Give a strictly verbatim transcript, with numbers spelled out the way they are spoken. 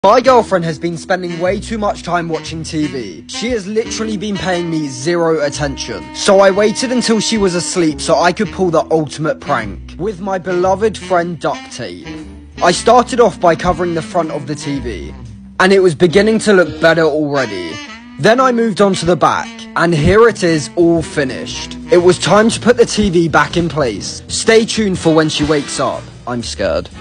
My girlfriend has been spending way too much time watching T V. She has literally been paying me zero attention. So I waited until she was asleep so I could pull the ultimate prank with my beloved friend Duct Tape. I started off by covering the front of the T V, and it was beginning to look better already. Then I moved on to the back, and here it is, all finished. It was time to put the T V back in place. Stay tuned for when she wakes up. I'm scared.